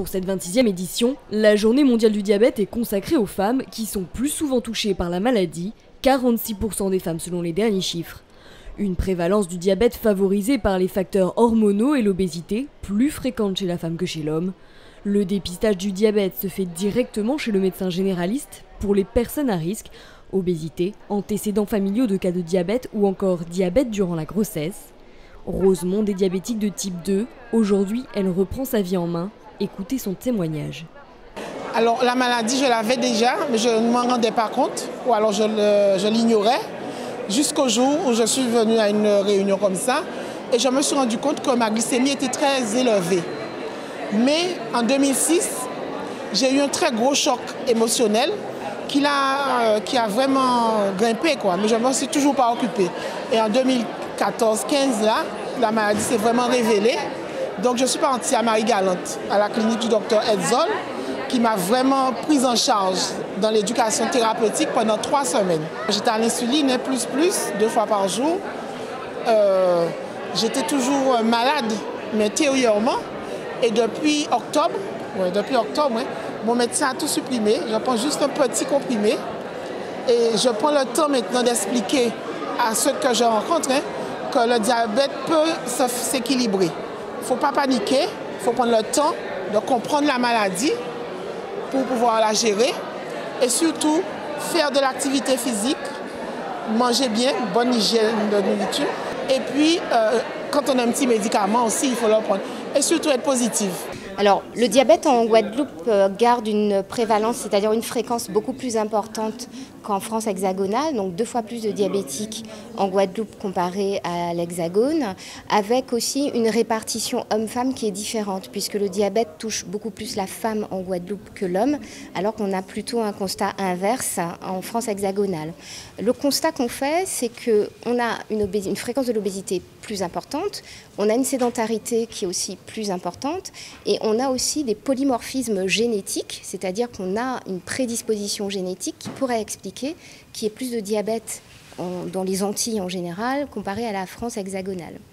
Pour cette 26e édition, la Journée mondiale du diabète est consacrée aux femmes qui sont plus souvent touchées par la maladie, 46% des femmes selon les derniers chiffres. Une prévalence du diabète favorisée par les facteurs hormonaux et l'obésité, plus fréquente chez la femme que chez l'homme. Le dépistage du diabète se fait directement chez le médecin généraliste pour les personnes à risque, obésité, antécédents familiaux de cas de diabète ou encore diabète durant la grossesse. Rosemonde est diabétique de type 2. Aujourd'hui, elle reprend sa vie en main. Écoutez son témoignage. Alors la maladie, je l'avais déjà, mais je ne m'en rendais pas compte, ou alors je l'ignorais, jusqu'au jour où je suis venue à une réunion comme ça, et je me suis rendu compte que ma glycémie était très élevée. Mais en 2006, j'ai eu un très gros choc émotionnel qui a vraiment grimpé, quoi. Mais je ne me suis toujours pas occupée. Et en 2014-15, là, la maladie s'est vraiment révélée. Donc je suis partie à Marie-Galante, à la clinique du docteur Edzol, qui m'a vraiment prise en charge dans l'éducation thérapeutique pendant 3 semaines. J'étais à l'insuline, plus, 2 fois par jour. J'étais toujours malade, mais intérieurement. Et depuis octobre, mon médecin a tout supprimé. Je prends juste un petit comprimé. Et je prends le temps maintenant d'expliquer à ceux que je rencontre que le diabète peut s'équilibrer. Il ne faut pas paniquer, il faut prendre le temps de comprendre la maladie pour pouvoir la gérer et surtout faire de l'activité physique, manger bien, bonne hygiène de nourriture. Et puis, quand on a un petit médicament aussi, il faut le prendre. Et surtout être positive. Alors, le diabète en Guadeloupe garde une prévalence, c'est-à-dire une fréquence beaucoup plus importante qu'en France hexagonale, donc 2 fois plus de diabétiques en Guadeloupe comparé à l'hexagone, avec aussi une répartition homme-femme qui est différente, puisque le diabète touche beaucoup plus la femme en Guadeloupe que l'homme, alors qu'on a plutôt un constat inverse en France hexagonale. Le constat qu'on fait, c'est qu'on a une fréquence de l'obésité plus importante, on a une sédentarité qui est aussi plus importante, et on a aussi des polymorphismes génétiques, c'est-à-dire qu'on a une prédisposition génétique qui pourrait expliquer qu'il y ait plus de diabète dans les Antilles en général comparé à la France hexagonale.